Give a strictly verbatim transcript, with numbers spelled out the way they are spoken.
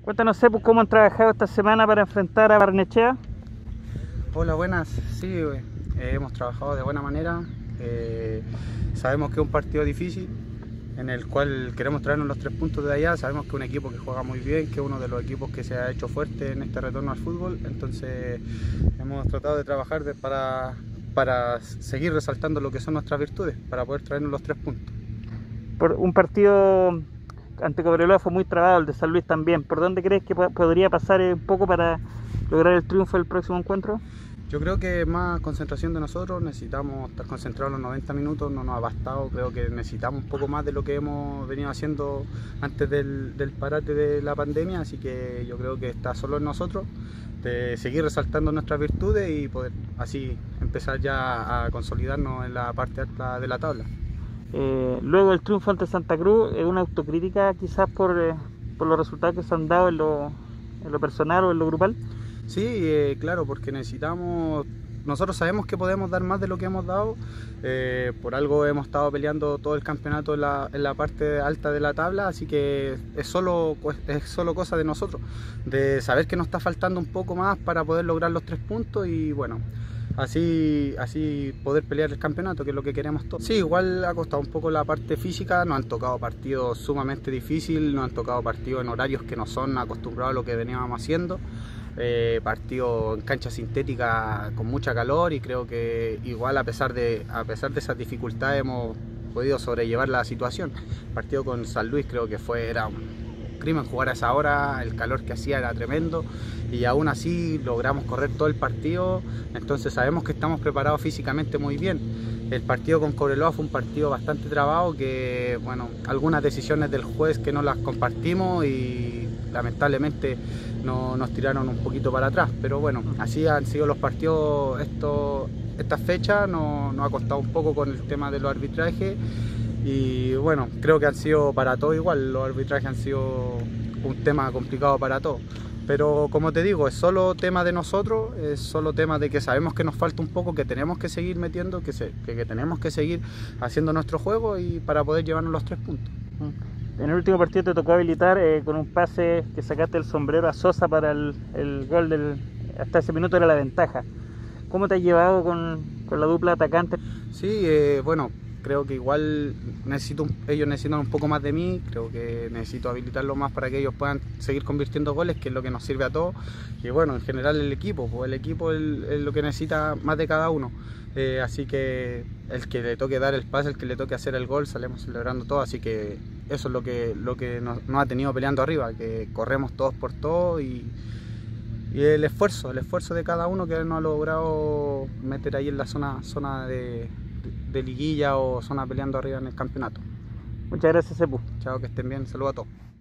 Cuéntanos, Sepu, cómo han trabajado esta semana para enfrentar a Barnechea. Hola, buenas. Sí, eh, hemos trabajado de buena manera. Eh, sabemos que es un partido difícil en el cual queremos traernos los tres puntos de allá. Sabemos que es un equipo que juega muy bien, que es uno de los equipos que se ha hecho fuerte en este retorno al fútbol. Entonces hemos tratado de trabajar de, para, para seguir resaltando lo que son nuestras virtudes, para poder traernos los tres puntos. Por un partido ante Cobreloa fue muy trabado, el de San Luis también. ¿Por dónde crees que podría pasar un poco para lograr el triunfo del próximo encuentro? Yo creo que más concentración de nosotros, necesitamos estar concentrados los noventa minutos, no nos ha bastado, creo que necesitamos un poco más de lo que hemos venido haciendo antes del, del parate de la pandemia, así que yo creo que está solo en nosotros de seguir resaltando nuestras virtudes y poder así empezar ya a consolidarnos en la parte alta de la tabla. Eh, luego del triunfo ante Santa Cruz, ¿es una autocrítica quizás por, eh, por los resultados que se han dado en lo, en lo personal o en lo grupal? Sí, eh, claro, porque necesitamos, nosotros sabemos que podemos dar más de lo que hemos dado, eh, por algo hemos estado peleando todo el campeonato en la, en la parte alta de la tabla, así que es solo, es solo cosa de nosotros, de saber que nos está faltando un poco más para poder lograr los tres puntos y bueno, así, así poder pelear el campeonato, que es lo que queremos todos. Sí, igual ha costado un poco la parte física, nos han tocado partidos sumamente difíciles, nos han tocado partidos en horarios que no son acostumbrados a lo que veníamos haciendo. Eh, partido en cancha sintética con mucha calor y creo que igual a pesar de a pesar de esas dificultades hemos podido sobrellevar la situación. El partido con San Luis creo que fue era un crimen jugar a esa hora, el calor que hacía era tremendo y aún así logramos correr todo el partido, entonces sabemos que estamos preparados físicamente muy bien. El partido con Cobreloa fue un partido bastante trabado, que bueno, algunas decisiones del juez que no las compartimos y lamentablemente no, nos tiraron un poquito para atrás, pero bueno, así han sido los partidos esto, estas fechas, nos, nos ha costado un poco con el tema de los arbitrajes y bueno, creo que han sido para todos igual, los arbitrajes han sido un tema complicado para todos. Pero como te digo, es solo tema de nosotros, es solo tema de que sabemos que nos falta un poco, que tenemos que seguir metiendo, que, se, que, que tenemos que seguir haciendo nuestro juego y para poder llevarnos los tres puntos. En el último partido te tocó habilitar eh, con un pase que sacaste el sombrero a Sosa para el, el gol del... Hasta ese minuto era la ventaja. ¿Cómo te has llevado con, con la dupla atacante? Sí, eh, bueno, creo que igual necesito, ellos necesitan un poco más de mí, creo que necesito habilitarlo más para que ellos puedan seguir convirtiendo goles, que es lo que nos sirve a todos. Y bueno, en general el equipo, pues el equipo es, es lo que necesita más de cada uno. Eh, así que el que le toque dar el pase, el que le toque hacer el gol, salimos celebrando todo, así que eso es lo que, lo que nos, nos ha tenido peleando arriba, que corremos todos por todo y, y el esfuerzo, el esfuerzo de cada uno que nos ha logrado meter ahí en la zona, zona de, de, de liguilla o zona peleando arriba en el campeonato. Muchas gracias, Sepu. Chao, que estén bien, saludos a todos.